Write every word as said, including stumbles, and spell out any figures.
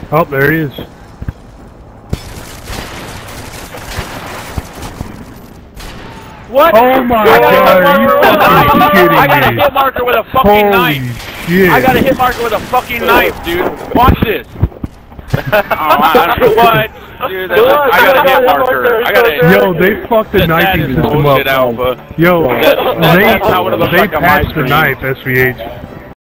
Oh, there he is. What? Oh my god, are you fucking kidding me? I got a hit marker with a fucking Holy knife. Shit. I got a hit marker with a fucking knife, dude. Watch this. Oh, I don't know what. Dude, that's, I got a hit marker. I got a. Yo, they fucked the knifing system up. Alpha. Yo, That, that, they, that's how it looks they like on my patched the screen. knife, S V H.